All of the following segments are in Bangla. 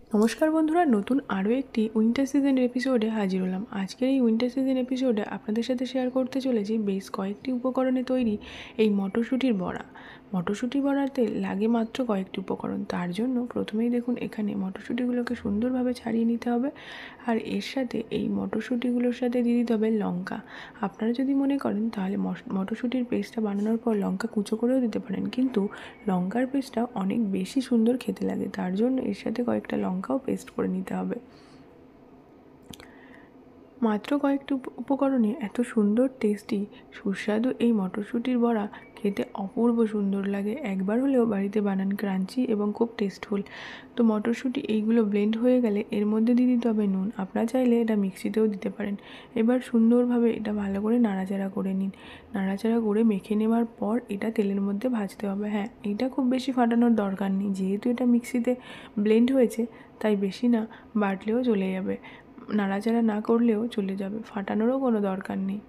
নমস্কার বন্ধুরা, নতুন আরও একটি উইন্টার সিজন এপিসোডে হাজির হলাম। আজকের এই উইন্টার সিজন এপিসোডে আপনাদের সাথে শেয়ার করতে চলেছি বেশ কয়েকটি উপকরণে তৈরি এই মটরশুঁটির বড়া। মটরশুঁটি বড়াতে লাগে মাত্র কয়েকটি উপকরণ। তার জন্য প্রথমেই দেখুন এখানে মটরশুঁটিগুলোকে সুন্দরভাবে ছাড়িয়ে নিতে হবে, আর এর সাথে এই মটরশুঁটিগুলোর সাথে দিয়ে দিতে হবে লঙ্কা। আপনারা যদি মনে করেন তাহলে মটরশুঁটির পেস্টটা বানানোর পর লঙ্কা কুচো করেও দিতে পারেন, কিন্তু লঙ্কার পেস্টটা অনেক বেশি সুন্দর খেতে লাগে, তার জন্য এর সাথে কয়েকটা লঙ্কাও পেস্ট করে নিতে হবে। মাত্র কয়েকটি উপকরণে এত সুন্দর টেস্টি সুস্বাদু এই মটরশুঁটির বড়া খেতে অপূর্ব সুন্দর লাগে। একবার হলেও বাড়িতে বানান, ক্রাঞ্চি এবং খুব টেস্টফুল। তো মটরশুঁটি এইগুলো ব্লেন্ড হয়ে গেলে এর মধ্যে দিয়ে দিতে হবে নুন। আপনারা চাইলে এটা মিক্সিতেও দিতে পারেন। এবার সুন্দরভাবে এটা ভালো করে নাড়াচাড়া করে নিন। নাড়াচাড়া করে মেখে নেওয়ার পর এটা তেলের মধ্যে ভাজতে হবে। হ্যাঁ, এটা খুব বেশি ফাটানোর দরকার নেই, যেহেতু এটা মিক্সিতে ব্লেন্ড হয়েছে তাই বেশি না বাটলেও চলে যাবে, নাড়াচাড়া না করলেও চলে যাবে, ফাটানোরও কোনো দরকার নেই।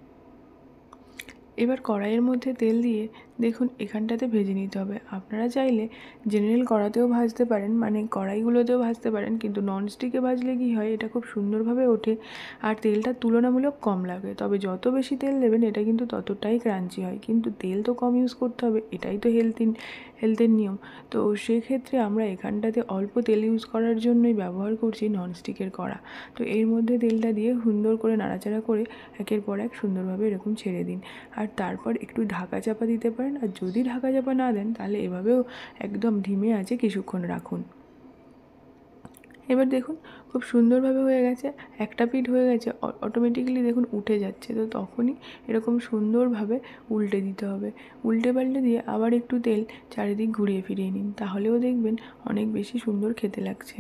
এবার কড়াইয়ের মধ্যে তেল দিয়ে দেখুন এখানটাতে ভেজে নিতে হবে। আপনারা চাইলে জেনারেল কড়াতেও ভাজতে পারেন, মানে কড়াইগুলোতেও ভাজতে পারেন, কিন্তু ননস্টিকে ভাজলে কী হয়, এটা খুব সুন্দরভাবে ওঠে আর তেলটা তুলনামূলক কম লাগে। তবে যত বেশি তেল দেবেন এটা কিন্তু ততটাই ক্রাঞ্চি হয়, কিন্তু তেল তো কম ইউজ করতে হবে, এটাই তো হেলথের নিয়ম। তো সেক্ষেত্রে আমরা এখানটাতে অল্প তেল ইউজ করার জন্যই ব্যবহার করছি ননস্টিকের কড়া। তো এর মধ্যে তেলটা দিয়ে সুন্দর করে নাড়াচাড়া করে একের পর এক সুন্দরভাবে এরকম ছেড়ে দিন, আর তারপর একটু ঢাকা চাপা দিতে পারেন। আর যদি ঢাকা চাপা না দেন তাহলে এভাবেও একদম ধিমে আঁচে কিছুক্ষণ রাখুন। এবার দেখুন খুব সুন্দরভাবে হয়ে গেছে, একটা পিঠ হয়ে গেছে, অটোমেটিক্যালি দেখুন উঠে যাচ্ছে। তো তখনই এরকম সুন্দরভাবে উল্টে দিতে হবে। উল্টে পাল্টে দিয়ে আবার একটু তেল চারিদিক ঘুরিয়ে ফিরিয়ে নিন, তাহলেও দেখবেন অনেক বেশি সুন্দর খেতে লাগছে।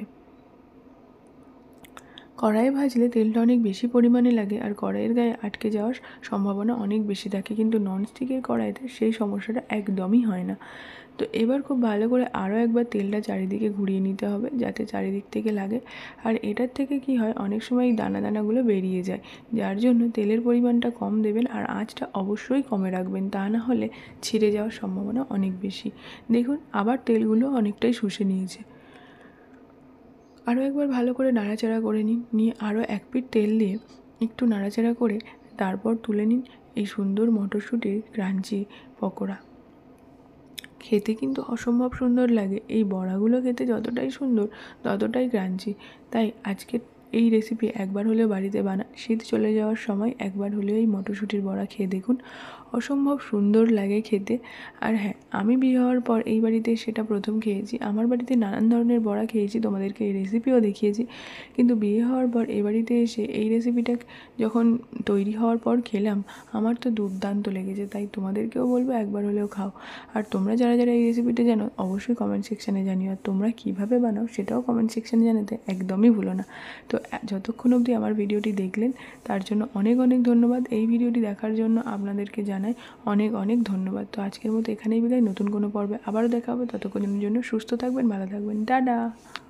কড়াইয়ে ভাজলে তেলটা অনেক বেশি পরিমাণে লাগে আর কড়াইয়ের গায়ে আটকে যাওয়ার সম্ভাবনা অনেক বেশি থাকে, কিন্তু ননস্টিকের কড়াইতে সেই সমস্যাটা একদমই হয় না। তো এবার খুব ভালো করে আরও একবার তেলটা চারিদিকে ঘুরিয়ে নিতে হবে যাতে চারিদিক থেকে লাগে। আর এটার থেকে কি হয়, অনেক সময় এই দানা দানাগুলো বেরিয়ে যায়, যার জন্য তেলের পরিমাণটা কম দেবেন আর আঁচটা অবশ্যই কমে রাখবেন, তা না হলে ছিঁড়ে যাওয়ার সম্ভাবনা অনেক বেশি। দেখুন আবার তেলগুলো অনেকটাই শুষে নিয়েছে। আরও একবার ভালো করে নাড়াচাড়া করে নিয়ে আরও এক পিঠ তেল দিয়ে একটু নাড়াচাড়া করে তারপর তুলে নিন এই সুন্দর মটরশুঁটির ক্রাঞ্চি পকোড়া। খেতে কিন্তু অসম্ভব সুন্দর লাগে। এই বড়াগুলো খেতে যতটাই সুন্দর ততটাই ক্রাঞ্চি। তাই আজকে এই রেসিপি একবার হলেও বাড়িতে বানান। শীত চলে যাওয়ার সময় একবার হলেও এই মটরশুঁটির বড়া খেয়ে দেখুন, অসম্ভব সুন্দর লাগে খেতে। আর হ্যাঁ, আমি বিয়ে হওয়ার পর এই বাড়িতে সেটা প্রথম খেয়েছি। আমার বাড়িতে নানান ধরনের বড়া খেয়েছি, তোমাদেরকে এই রেসিপিও দেখিয়েছি, কিন্তু বিয়ে হওয়ার পর এই বাড়িতে এসে এই রেসিপিটা যখন তৈরি হওয়ার পর খেলাম আমার তো দুর্দান্ত লেগেছে। তাই তোমাদেরকেও বলবো একবার হলেও খাও। আর তোমরা যারা যারা এই রেসিপিটা জানো অবশ্যই কমেন্ট সেকশানে জানিও, আর তোমরা কীভাবে বানাও সেটাও কমেন্ট সেকশানে জানাতে একদমই ভুলো না। তো যতক্ষণ অবধি আমার ভিডিওটি দেখলেন তার জন্য অনেক অনেক ধন্যবাদ। এই ভিডিওটি দেখার জন্য আপনাদেরকে জানাই অনেক অনেক ধন্যবাদ। তো আজকের মতো এখানেই বিদায়, নতুন কোনো পর্বে আবারও দেখা হবে। ততক্ষণের জন্য সুস্থ থাকবেন, ভালো থাকবেন, টাটা।